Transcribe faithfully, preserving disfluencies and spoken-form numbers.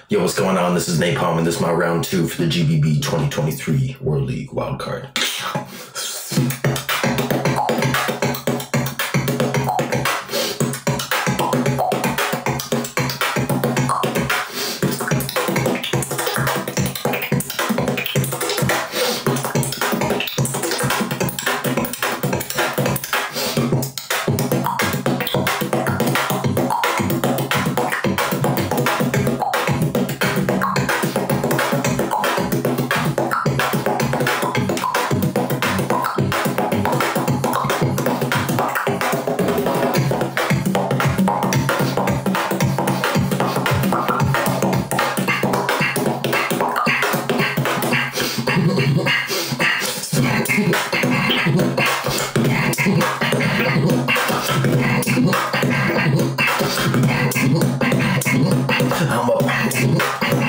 Yo, what's going on? This is NaPoM, and this is my round two for the G B B twenty twenty-three World League Wildcard. I'm a